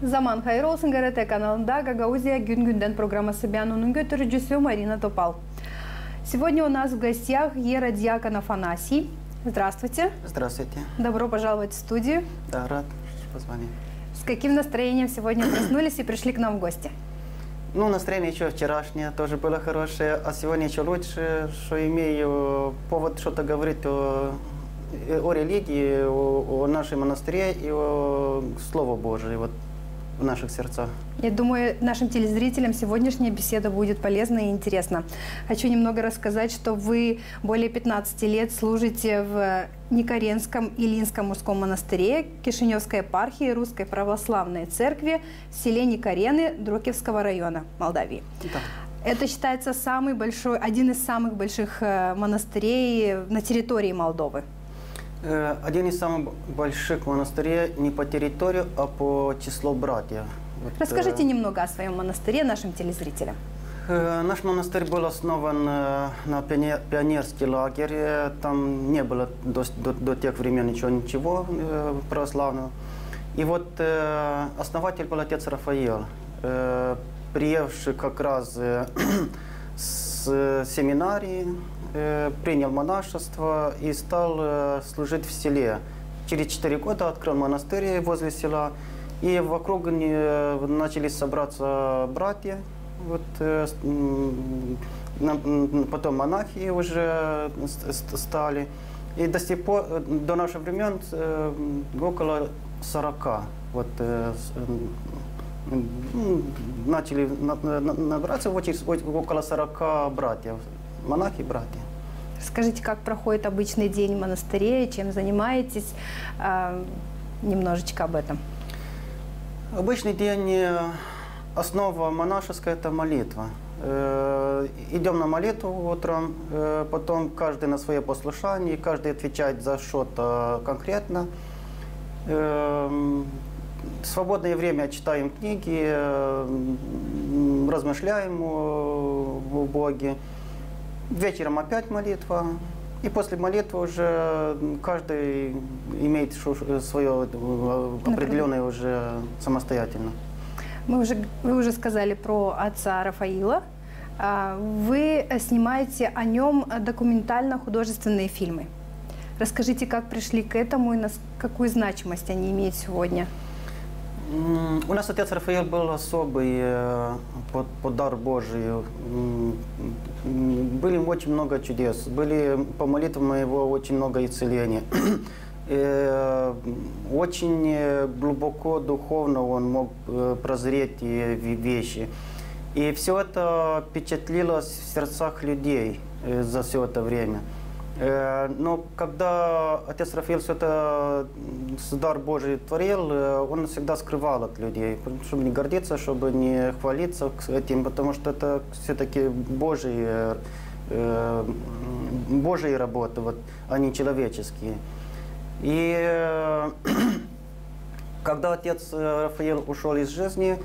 Zaman hayırlı olsun GRT каналында Гагаузия gün-günden программасы onun götürücüsü Марина Топал. Сегодня у нас в гостях иеродьякон Афанасий. Здравствуйте. Здравствуйте. Добро пожаловать в студию. Да, рад позвонить. С каким настроением сегодня проснулись и пришли к нам в гости? Ну, настроение еще вчерашнее тоже было хорошее, а сегодня еще лучше, что имею повод что-то говорить о религии, о нашем монастыре и о Слову Божьем вот, в наших сердцах. Я думаю, нашим телезрителям сегодняшняя беседа будет полезна и интересна. Хочу немного рассказать, что вы более 15 лет служите в Никаренском Илинском мужском монастыре Кишиневской епархии Русской Православной Церкви в селе Никарены Дрокевского района Молдавии. Да. Это считается самый большой, один из самых больших монастырей на территории Молдовы. Один из самых больших монастырей не по территории, а по числу братьев. Вот, Расскажите немного о своем монастыре нашим телезрителям. Наш монастырь был основан на пионерский лагерь. Там не было до тех времен ничего православного. И вот основатель был отец Рафаил, приехавший как раз с семинарии, принял монашество и стал служить в селе. Через 4 года открыл монастырь возле села, и вокруг начали собраться братья, вот, потом монахи уже стали. И до сих пор, до наших времен около 40 вот, начали набираться около 40 братьев, монахи и братья. Скажите, как проходит обычный день в монастыре, чем занимаетесь? Немножечко об этом. Обычный день, основа монашеская – это молитва. Идем на молитву утром, потом каждый на свое послушание, каждый отвечает за что-то конкретно. В свободное время читаем книги, размышляем о Боге. Вечером опять молитва. И после молитвы уже каждый имеет свое определенное уже самостоятельно. Вы уже сказали про отца Рафаила. Вы снимаете о нем документально-художественные фильмы. Расскажите, как пришли к этому и какую значимость они имеют сегодня? У нас отец Рафаил был особый дар Божий. Были очень много чудес. Были по молитвам его очень много исцелений. Очень глубоко духовно он мог прозреть вещи. И все это впечатлилось в сердцах людей за все это время. Но когда отец Рафаил все это дар Божий творил, он всегда скрывал от людей, чтобы не гордиться, чтобы не хвалиться этим, потому что это все-таки Божьи работы, вот, а не человеческие. И когда отец Рафаил ушел из жизни,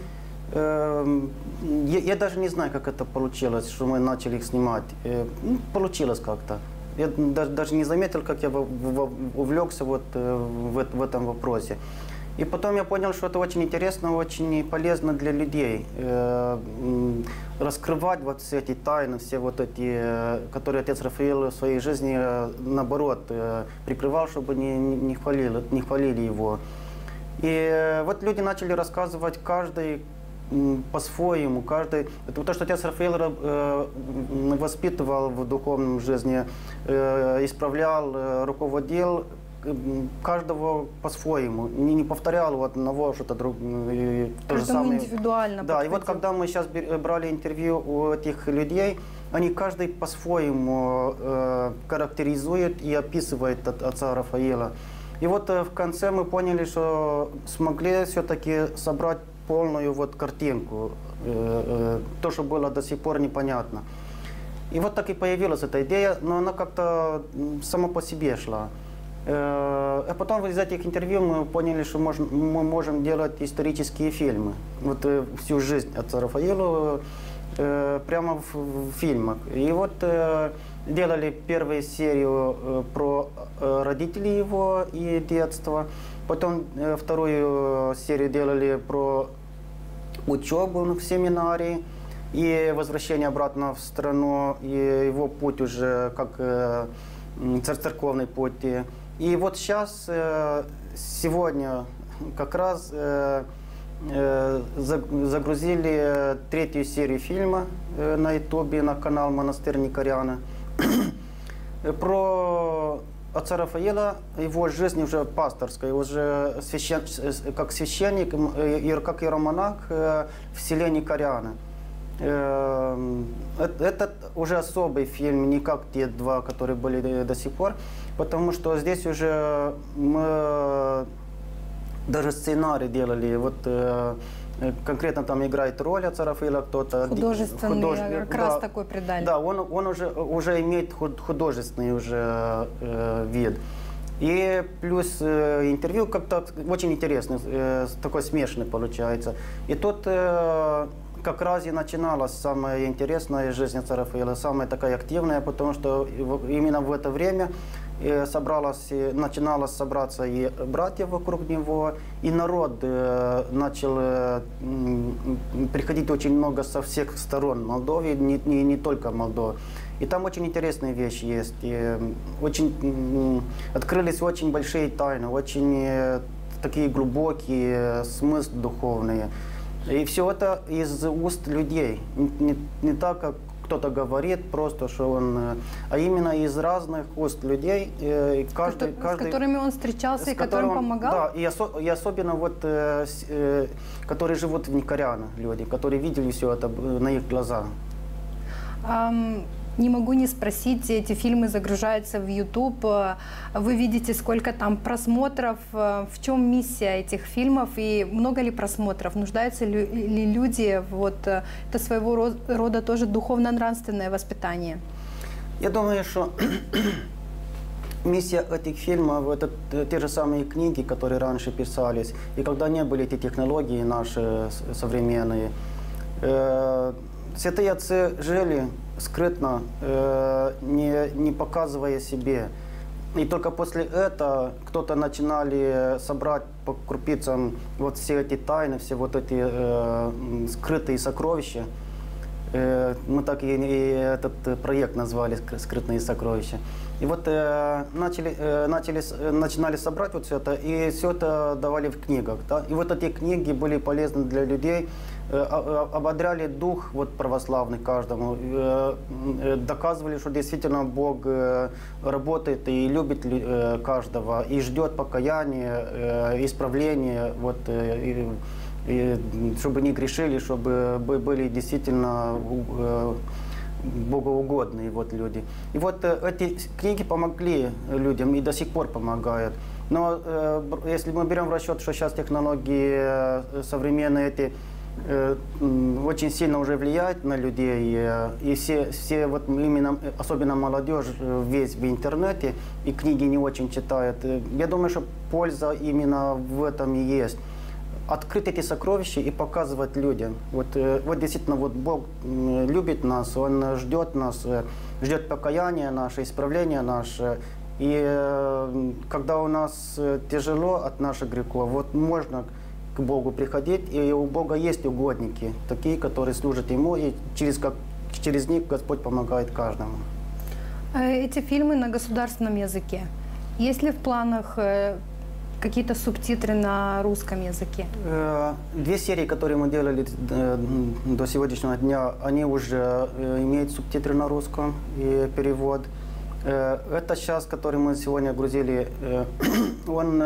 я даже не знаю, как это получилось, что мы начали их снимать. Получилось как-то. Я даже не заметил, как я увлекся вот в этом вопросе. И потом я понял, что это очень интересно, очень полезно для людей. Раскрывать вот все эти тайны, все вот эти, которые отец Рафаил в своей жизни, наоборот, прикрывал, чтобы не хвалили его. И вот люди начали рассказывать, каждый по-своему, каждый. Это то, что отец Рафаил воспитывал в духовном жизни, исправлял, руководил каждого по-своему, не повторял вот одного что-то другое. То же самое. Индивидуально. Да, и вот когда мы сейчас брали интервью у этих людей, они каждый по-своему характеризует и описывает отца Рафаила. И вот в конце мы поняли, что смогли все-таки собрать полную вот картинку, то, что было до сих пор непонятно. И вот так и появилась эта идея, но она как-то сама по себе шла. А потом из этих интервью мы поняли, что мы можем делать исторические фильмы. Вот всю жизнь отца Рафаила прямо в фильмах. И вот делали первую серию про родителей его и детство. Потом вторую серию делали про учебу в семинарии и возвращение обратно в страну, и его путь уже как церковный путь. И вот сейчас, сегодня как раз загрузили третью серию фильма на ютубе, на канал «Монастырь Никаряна». Про отца Рафаэла, его жизнь уже пасторская, уже как священник, как иеромонах в селе Никаряна. Это уже особый фильм, не как те два, которые были до сих пор, потому что здесь уже мы даже сценарий делали. Вот конкретно там играет роль отца Рафаэла кто-то. Художественный окрас такой придали. Да, он уже имеет художественный уже вид. И плюс интервью как-то очень интересный, такой смешанный получается. И тут как раз и начиналась самая интересная жизнь отца Рафаэла, самая такая активная, потому что именно в это время начиналось собраться и братья вокруг него, и народ начал приходить очень много со всех сторон Молдовы, не только Молдовы. И там очень интересные вещи есть. И открылись очень большие тайны, очень такие глубокие смыслы духовные. И все это из уст людей. Не так, как кто-то говорит, просто, что он, а именно из разных уст людей. С которыми он встречался и которым помогал? Да, и особенно вот, которые живут в Никаряна, люди, которые видели все это на их глазах. Не могу не спросить, эти фильмы загружаются в YouTube, вы видите, сколько там просмотров, в чем миссия этих фильмов и много ли просмотров, нуждаются ли люди, вот это своего рода тоже духовно-нравственное воспитание? Я думаю, что миссия этих фильмов – это те же самые книги, которые раньше писались, и когда не были эти технологии наши современные, святые отцы жили скрытно, не показывая себе. И только после этого кто-то начинали собрать по крупицам вот все эти тайны, все вот эти скрытые сокровища. Мы так и этот проект назвали «Скрытные сокровища». И вот начинали собрать вот все это, и все это давали в книгах. Да? И вот эти книги были полезны для людей, ободряли дух вот, православный каждому, доказывали, что действительно Бог работает и любит каждого, и ждет покаяния, исправления, вот, и чтобы не грешили, чтобы были действительно богоугодные вот люди. И вот эти книги помогли людям и до сих пор помогают. Но если мы берем в расчет, что сейчас технологии современные эти очень сильно уже влияют на людей, и все вот именно, особенно молодежь, весь в интернете, и книги не очень читают. Я думаю, что польза именно в этом и есть. Открыть эти сокровища и показывать людям. Вот действительно, вот Бог любит нас, Он ждет нас, ждет покаяния наше, исправления наше. И когда у нас тяжело от наших грехов, вот можно к Богу приходить, и у Бога есть угодники, такие, которые служат Ему, и через них Господь помогает каждому. Эти фильмы на государственном языке. Есть ли в планах какие-то субтитры на русском языке? Две серии, которые мы делали до сегодняшнего дня, они уже имеют субтитры на русском и перевод. Это сейчас, который мы сегодня грузили, он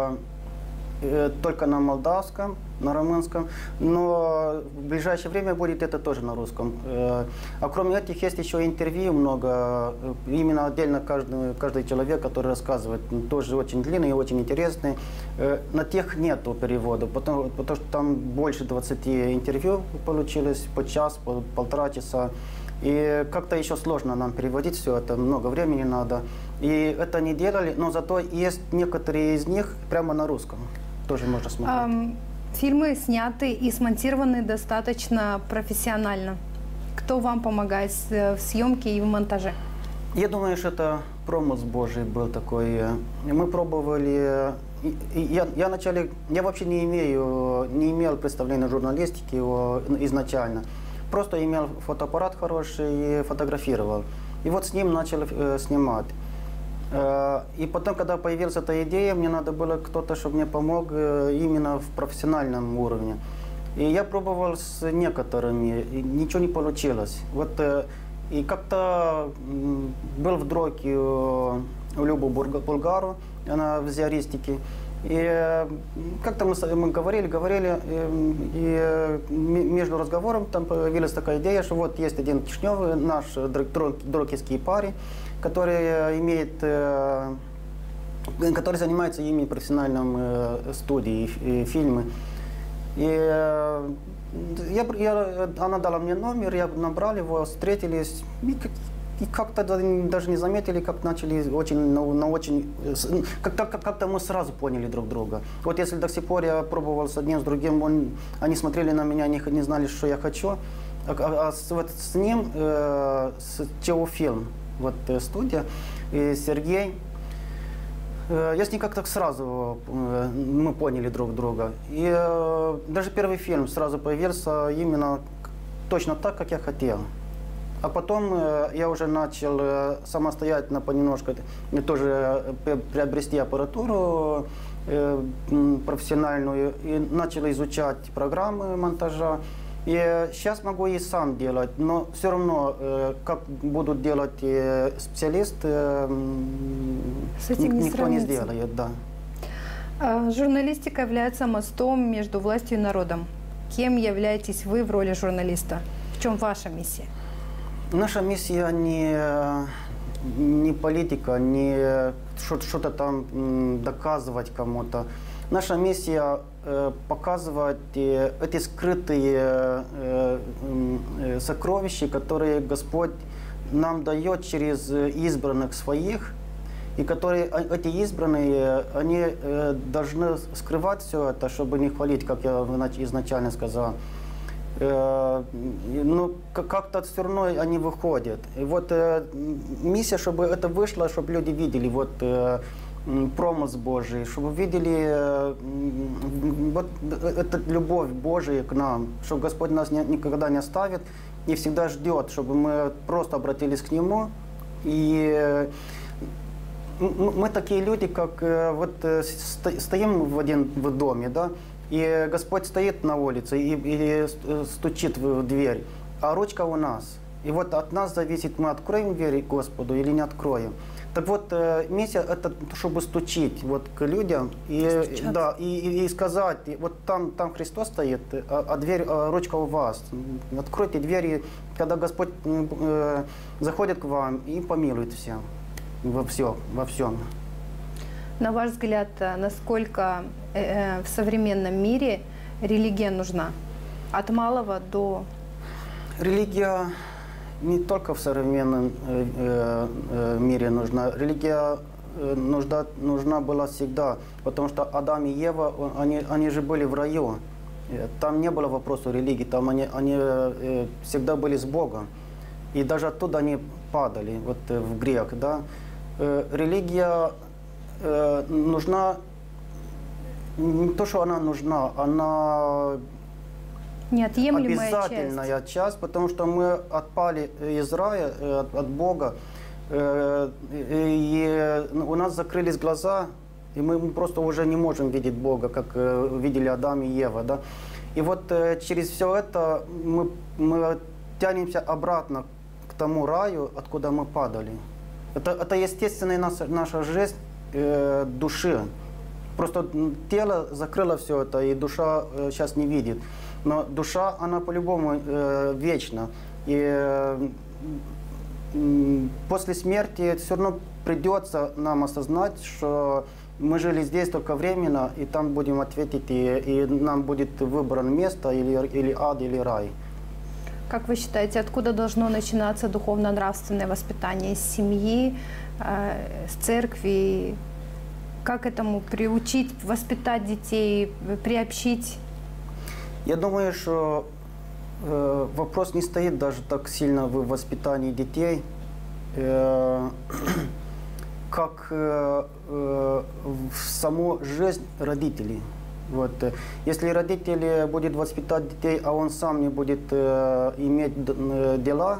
только на молдавском, на румынском, но в ближайшее время будет это тоже на русском. А кроме этих есть еще интервью много, именно отдельно каждый человек, который рассказывает, тоже очень длинный и очень интересный. На тех нету перевода, потому что там больше 20 интервью получилось по час, полтора часа. И как-то еще сложно нам переводить все это, много времени надо. И это не делали, но зато есть некоторые из них прямо на русском. Тоже можно смотреть. Фильмы сняты и смонтированы достаточно профессионально. Кто вам помогает в съемке и в монтаже? Я думаю, что это промысл Божий был такой. Мы пробовали я вообще не имел представления о журналистике изначально. Просто имел фотоаппарат хороший и фотографировал. И вот с ним начал снимать. И потом, когда появилась эта идея, мне надо было кто-то, чтобы мне помог именно в профессиональном уровне. И я пробовал с некоторыми, и ничего не получилось. Вот, и как-то был в Дроке у Любу Булгару, она в зиаристике. И как-то мы говорили, и между разговором там появилась такая идея, что вот есть один кишневый, наш дрокийский парень, который занимается ими профессиональным студией, фильмы. И она дала мне номер, я набрал его, встретились, и как-то даже не заметили, как начали как-то мы сразу поняли друг друга. Вот если до сих пор я пробовал с одним, с другим, они смотрели на меня, не знали, что я хочу, с ним, с Теофилм, вот студия, и Сергей, я с ним как-то сразу мы поняли друг друга. И даже первый фильм сразу появился именно точно так, как я хотел. А потом я уже начал самостоятельно понемножку тоже приобрести аппаратуру профессиональную и начал изучать программы монтажа. И сейчас могу и сам делать, но все равно, как будут делать специалисты, никто не сделает. Да. Журналистика является мостом между властью и народом. Кем являетесь вы в роли журналиста? В чем ваша миссия? Наша миссия не политика, не что-то там доказывать кому-то. Наша миссия показывать эти скрытые сокровища, которые Господь нам дает через избранных своих, и которые эти избранные, они должны скрывать все это, чтобы не хвалить, как я изначально сказал. Но как-то все равно они выходят. И вот миссия, чтобы это вышло, чтобы люди видели вот промысл Божий, чтобы видели вот эту любовь Божию к нам, чтобы Господь нас никогда не оставит и всегда ждет, чтобы мы просто обратились к Нему. И мы такие люди, как вот стоим в доме, да, и Господь стоит на улице и стучит в дверь, а ручка у нас. И вот от нас зависит, мы откроем дверь Господу или не откроем. Так вот, миссия это, чтобы стучить вот к людям и сказать, вот там Христос стоит, а дверь, ручка у вас. Откройте двери, когда Господь заходит к вам и помилует всем, во всем. На ваш взгляд, насколько в современном мире религия нужна? От малого до... Религия не только в современном мире нужна. Религия нужна была всегда, потому что Адам и Ева, они же были в раю. Там не было вопроса религии, там они всегда были с Богом. И даже оттуда они падали вот, в грех. Да? Религия нужна, не то, что она нужна, она неотъемлемая обязательная часть, потому что мы отпали из рая, от Бога, и у нас закрылись глаза, и мы просто уже не можем видеть Бога, как видели Адам и Ева. Да? И вот через все это мы тянемся обратно к тому раю, откуда мы падали. Это естественная наша жизнь души. Просто тело закрыло все это, и душа сейчас не видит. Но душа, она по-любому вечна. И после смерти все равно придется нам осознать, что мы жили здесь только временно, и там будем ответить, и нам будет выбрано место, или ад, или рай. Как вы считаете, откуда должно начинаться духовно-нравственное воспитание? С семьи, с церкви? Как этому приучить, воспитать детей, приобщить? Я думаю, что вопрос не стоит даже так сильно в воспитании детей. как в саму жизнь родителей. Вот. Если родители будут воспитать детей, а он сам не будет иметь дела,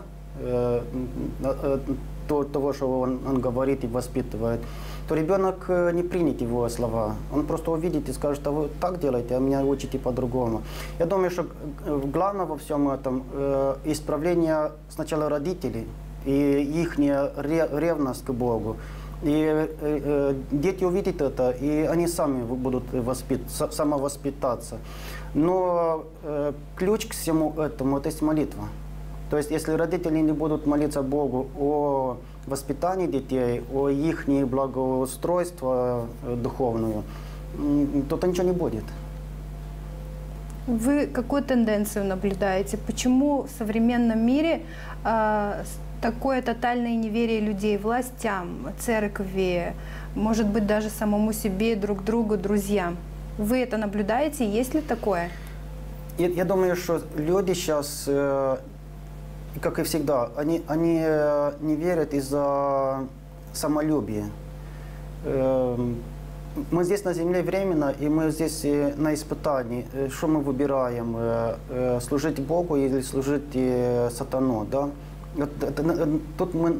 того, что он говорит и воспитывает, то ребенок не примет его слова. Он просто увидит и скажет: а вы так делаете, а меня учите по-другому. Я думаю, что главное во всем этом исправление сначала родителей и их ревность к Богу. И дети увидят это, и они сами будут самовоспитаться. Но ключ к всему этому – это есть молитва. То есть, если родители не будут молиться Богу о воспитании детей, о их благоустройстве духовную, то ничего не будет. Вы какую тенденцию наблюдаете? Почему в современном мире такое тотальное неверие людей властям, церкви, может быть, даже самому себе, друг другу, друзьям? Вы это наблюдаете? Есть ли такое? Я думаю, что люди сейчас, как и всегда, они не верят из-за самолюбия. Мы здесь на земле временно, и мы здесь на испытании. Что мы выбираем? Служить Богу или служить сатану? Да? Тут мы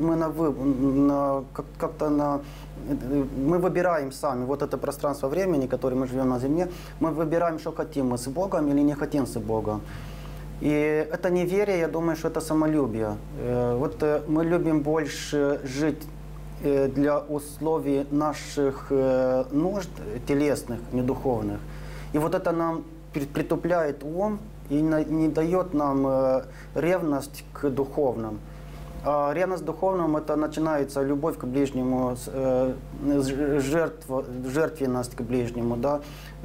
мы выбираем сами вот это пространство времени, в котором мы живем на земле. Мы выбираем, что хотим мы с Богом или не хотим с Богом. И это неверие, я думаю, что это самолюбие. Вот мы любим больше жить для условий наших нужд телесных, не духовных. И вот это нам притупляет ум и не дает нам ревность к духовным. А ревность к духовному — это начинается любовь к ближнему, жертвенность к ближнему, да?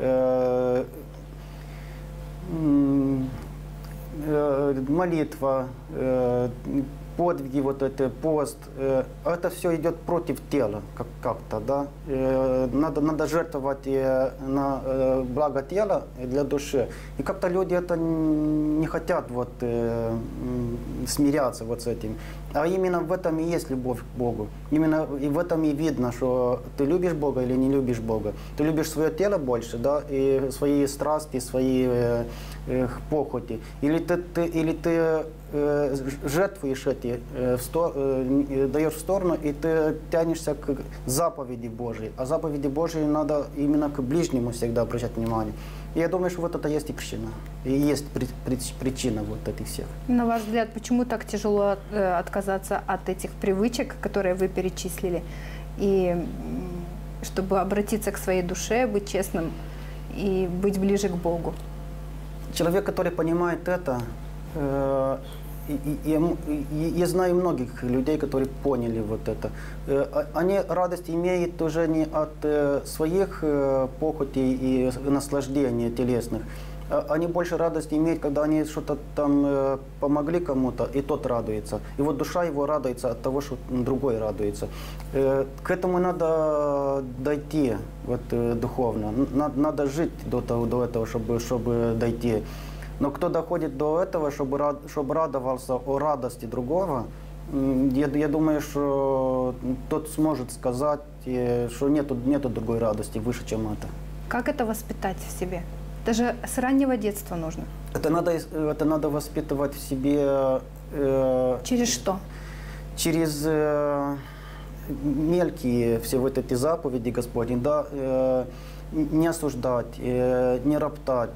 Молитва, подвиги, вот это, пост, это все идет против тела как-то, да. Надо жертвовать на благо тела для души. И как-то люди это не хотят вот смиряться вот с этим. А именно в этом и есть любовь к Богу. Именно и в этом и видно, что ты любишь Бога или не любишь Бога. Ты любишь свое тело больше, да, и свои страсти, свои похоти. Или ты жертвуешь эти, даешь в сторону, и ты тянешься к заповеди Божьей. А заповеди Божьей надо именно к ближнему всегда обращать внимание. И я думаю, что вот это есть и причина. И есть причина вот этих всех. На ваш взгляд, почему так тяжело отказаться от этих привычек, которые вы перечислили, и чтобы обратиться к своей душе, быть честным и быть ближе к Богу? Человек, который понимает это, я знаю многих людей, которые поняли вот это. Они радость имеют уже не от своих похотей и наслаждений телесных. Они больше радости имеют, когда они что-то там помогли кому-то, и тот радуется. И вот душа его радуется от того, что другой радуется. К этому надо дойти вот, духовно. Надо жить до этого, чтобы дойти. Но кто доходит до этого, чтобы радовался о радости другого, я думаю, что тот сможет сказать, что нету другой радости выше, чем это. Как это воспитать в себе? Это же с раннего детства нужно. Это надо воспитывать в себе... Через что? Через мелкие все вот эти заповеди Господни, да, не осуждать, не роптать,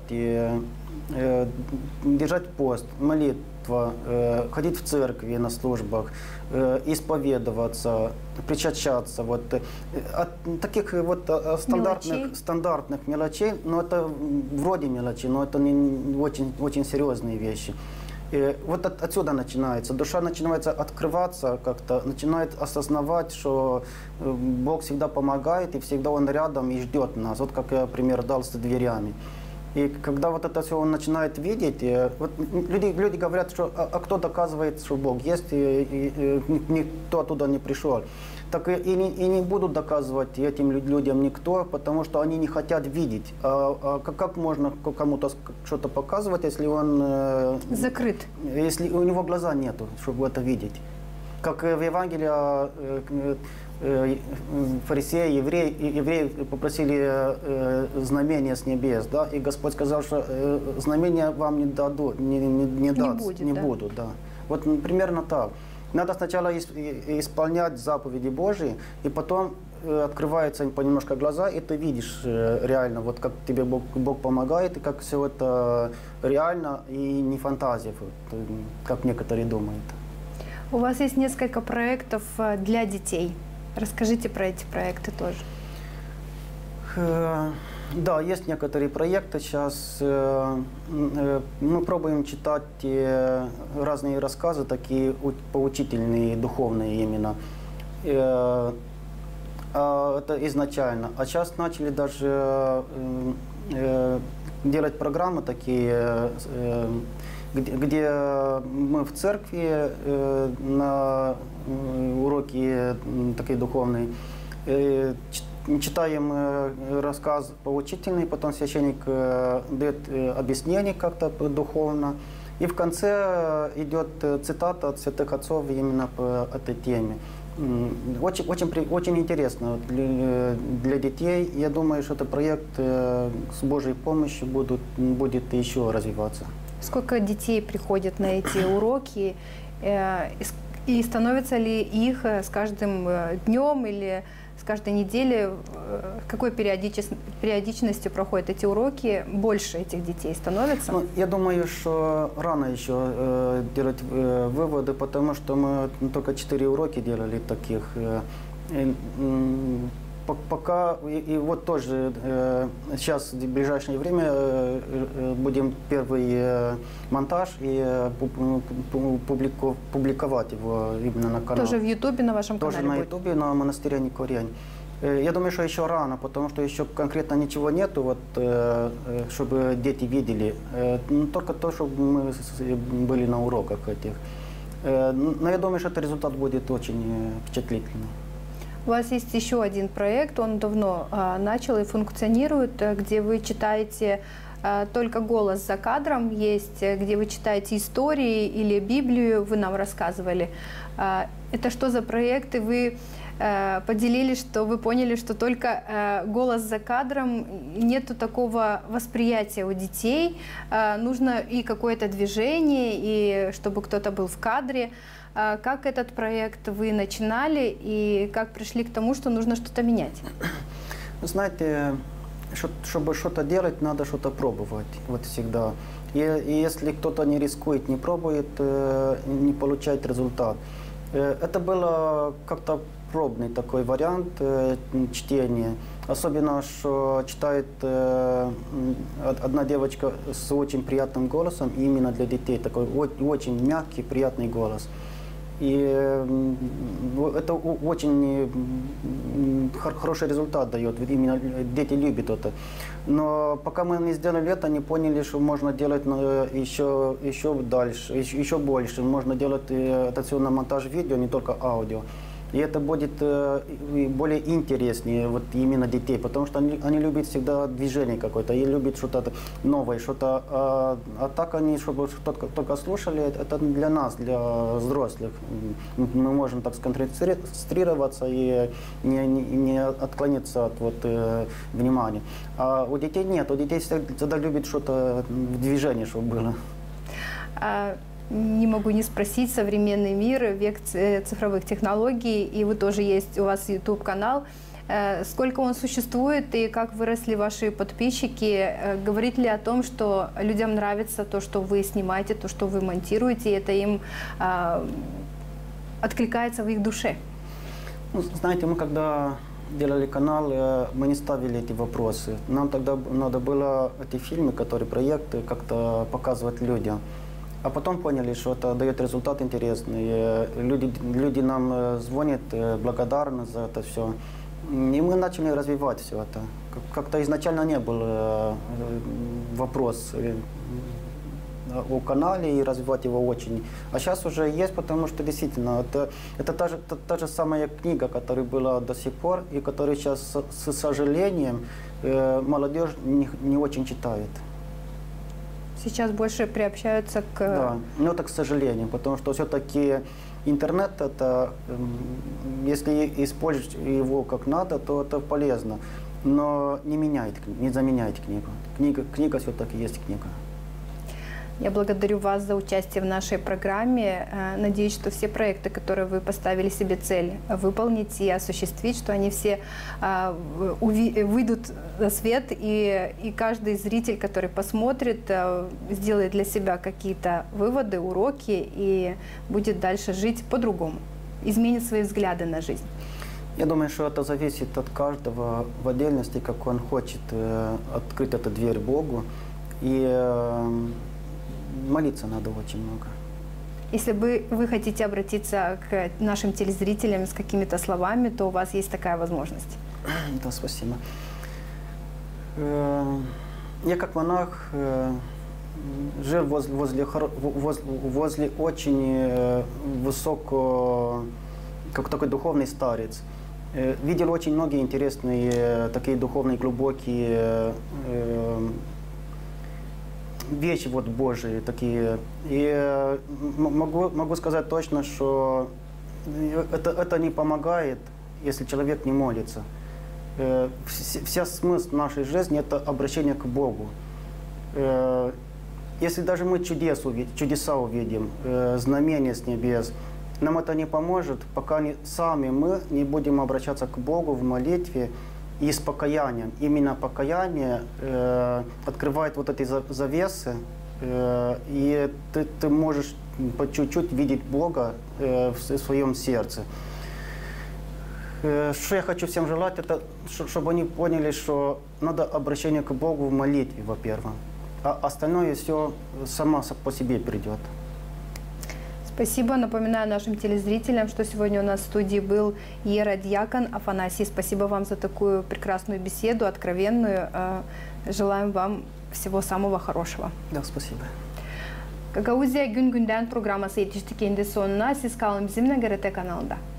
держать пост, молитва, ходить в церкви на службах, исповедоваться, причащаться. Вот. От таких вот стандартных мелочей, но это вроде мелочи, но это не очень серьезные вещи. И вот отсюда начинается. Душа начинает открываться как-то, начинает осознавать, что Бог всегда помогает, и всегда Он рядом и ждет нас. Вот как я пример дал с дверями. И когда вот это все он начинает видеть, вот люди говорят, что а кто доказывает, что Бог есть, и никто оттуда не пришел. Так и не будут доказывать этим людям никто, потому что они не хотят видеть. Как можно кому-то что-то показывать, если он... Закрыт. Если у него глаза нету, чтобы это видеть. Как в Евангелии фарисеи, евреи попросили знамения с небес, да, и Господь сказал, что знамения вам не дадут, не будут, да. Вот примерно так. Надо сначала исполнять заповеди Божьи, и потом открываются понемножко глаза, и ты видишь реально, вот как тебе Бог помогает, и как все это реально и не фантазия, вот, как некоторые думают. У вас есть несколько проектов для детей. Расскажите про эти проекты тоже. Да, есть некоторые проекты. Сейчас мы пробуем читать разные рассказы, такие поучительные, духовные именно. Это изначально. А сейчас начали даже делать программы такие, где мы в церкви на уроки такие духовные читаем рассказ поучительный, потом священник дает объяснение как-то духовно. И в конце идет цитата от святых отцов именно по этой теме. Очень интересно для детей. Я думаю, что этот проект с Божьей помощью будет еще развиваться. Сколько детей приходят на эти уроки? И становится ли их с каждым днем или с каждой недели, какой периодичностью проходят эти уроки, больше этих детей становится? Ну, я думаю, что рано еще делать выводы, потому что мы только 4 уроки делали таких. Пока, и вот тоже сейчас в ближайшее время будем первый монтаж и публиковать его именно на канале. Тоже в Ютубе на вашем канале? Тоже на Ютубе, на монастыре Никорень. Я думаю, что еще рано, потому что еще конкретно ничего нету, вот, чтобы дети видели. Только то, чтобы мы были на уроках этих. Но я думаю, что этот результат будет очень впечатлительный. У вас есть еще один проект, он давно начал и функционирует, где вы читаете только голос за кадром, есть, где вы читаете истории или Библию, вы нам рассказывали. Это что за проекты? Вы поделились, что вы поняли, что только голос за кадром, нету такого восприятия у детей, нужно и какое-то движение, и чтобы кто-то был в кадре. Как этот проект вы начинали и как пришли к тому, что нужно что-то менять? Вы знаете, чтобы что-то делать, надо что-то пробовать, вот всегда. И если кто-то не рискует, не пробует, не получает результат. Это было как-то пробный такой вариант чтения. Особенно, что читает одна девочка с очень приятным голосом, именно для детей. Такой очень мягкий, приятный голос. И это очень хороший результат дает. Именно дети любят это. Но пока мы не сделали это, не поняли, что можно делать еще дальше, еще больше. Можно делать это все на монтаж видео, не только аудио. И это будет более интереснее вот именно детей, потому что они любят всегда движение какое-то, и любят что-то новое, что-то. А так они, чтобы только слушали, это для нас, для взрослых. Мы можем так сконцентрироваться и не отклониться от внимания. А у детей нет, у детей всегда любят что-то в движении, чтобы было. Не могу не спросить, современный мир, век цифровых технологий, и вы тоже есть, у вас YouTube-канал. Сколько он существует и как выросли ваши подписчики? Говорит ли о том, что людям нравится то, что вы снимаете, то, что вы монтируете, и это им откликается в их душе? Ну, знаете, мы когда делали канал, мы не ставили эти вопросы. Нам тогда надо было эти фильмы, проекты как-то показывать людям. А потом поняли, что это дает результат интересный. Люди нам звонят, благодарны за это все. И мы начали развивать все это. Как-то изначально не был вопрос о канале и развивать его очень. А сейчас уже есть, потому что действительно это та же самая книга, которая была до сих пор, и которую сейчас, с сожалением, молодежь не очень читает. Сейчас больше приобщаются к... Да, но это к сожалению, потому что все-таки интернет, это, если использовать его как надо, то это полезно, но не заменяет книгу. Книга все-таки есть книга. Я благодарю вас за участие в нашей программе. Надеюсь, что все проекты, которые вы поставили себе цель выполнить и осуществить, что они все выйдут на свет, и каждый зритель, который посмотрит, сделает для себя какие-то выводы, уроки и будет дальше жить по-другому, изменит свои взгляды на жизнь. Я думаю, что это зависит от каждого в отдельности, как он хочет открыть эту дверь Богу. И молиться надо очень много. Если вы хотите обратиться к нашим телезрителям с какими-то словами, то у вас есть такая возможность. Да, спасибо. Я как монах жил возле очень высокого, как такой духовный старец. Видел очень многие интересные, такие духовные, глубокие вещи вот Божии такие. И могу сказать точно, что это не помогает, если человек не молится. Вся смысл нашей жизни – это обращение к Богу. Если даже мы чудеса увидим, знамения с небес, нам это не поможет, пока сами мы не будем обращаться к Богу в молитве и с покаянием. Именно покаяние открывает вот эти завесы, и ты можешь по чуть-чуть видеть Бога в своем сердце. Что я хочу всем желать, это чтобы они поняли, что надо обращение к Богу в молитве, во-первых, а остальное все само по себе придет. Спасибо. Напоминаю нашим телезрителям, что сегодня у нас в студии был иеродьякон Афанасий. Спасибо вам за такую прекрасную беседу, откровенную. Желаем вам всего самого хорошего. Да, спасибо. Gagauzia Gün Günden programması yetiştik. Sonuna siz kalın bizimle GRT kanalında.